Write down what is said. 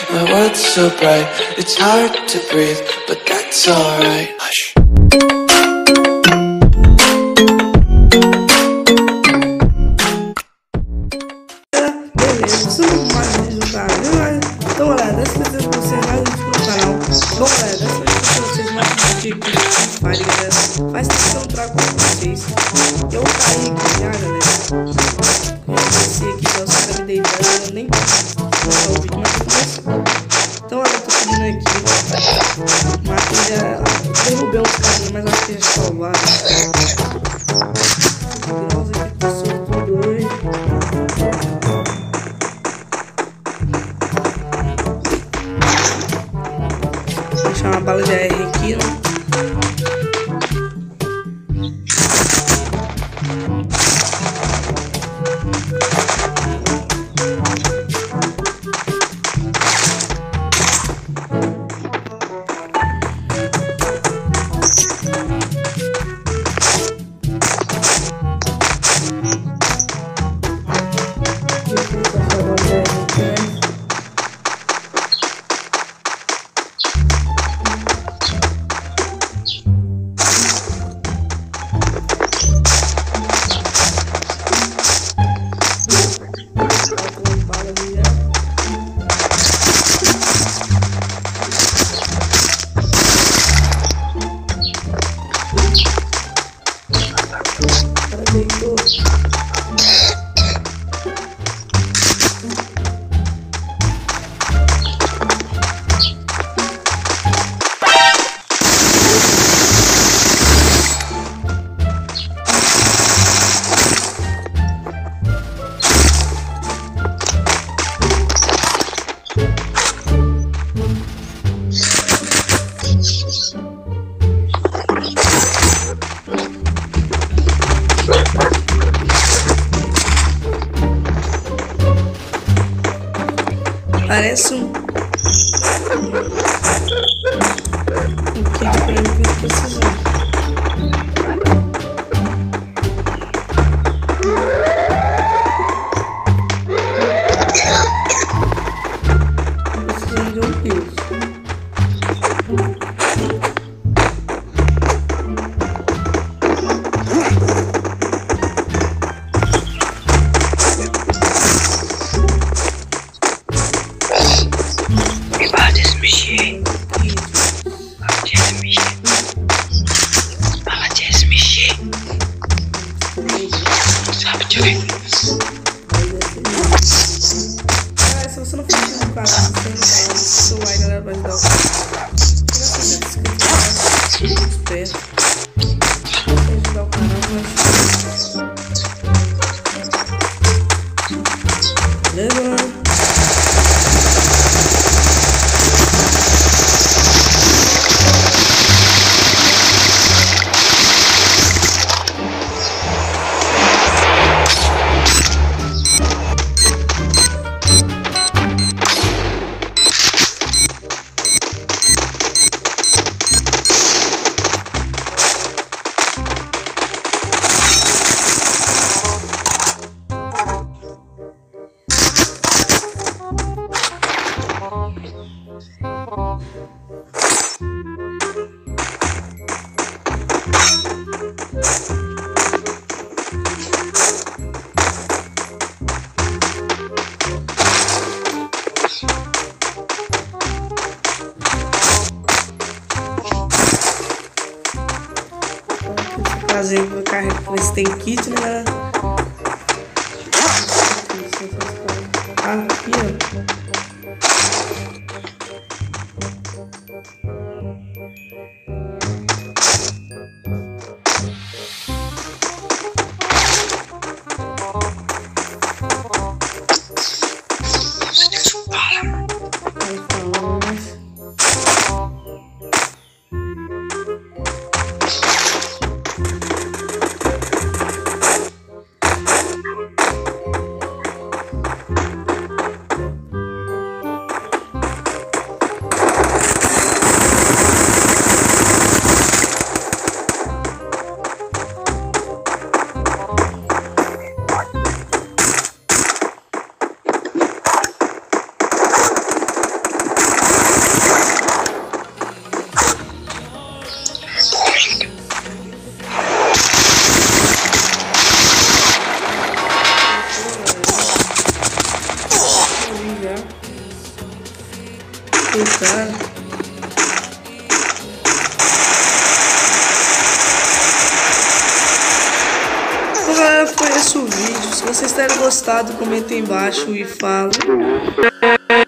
My world's so bright, it's hard to breathe, but that's alright. Hush. Beleza, mais um vídeo do canal. Então galera, dessa vez eu trouxe mais um vídeo pro canal. Bom galera, dessa vez eu trouxe mais um vídeo aqui do Free Fire, galera. Faz tempo que eu não trago com vocês. Eu caí aqui já, galera. Eu desci aqui, já os caras me deitaram, eu nem começar o vídeo, mas eu comecei. Então galera, eu tô subindo aqui. Matei já, derrubei uns caras, mas acho que já salvaram. Nossa, aqui tô sortudo hoje. Vou deixar uma bala de AR aqui, né? Parece um kit pra mim que eu tô precisando. Precisando de um pio. Se você não for inscrito no canal, seu like, galera, vai ajudar o canal. Se você é inscrito no canal, espero. Vai ajudar o canal, beleza? Fazer o carro, ver se tem kit, né, galera? Aqui, ó. cara. Então, galera, foi esse o vídeo. Se vocês terem gostado, comentem embaixo e falem.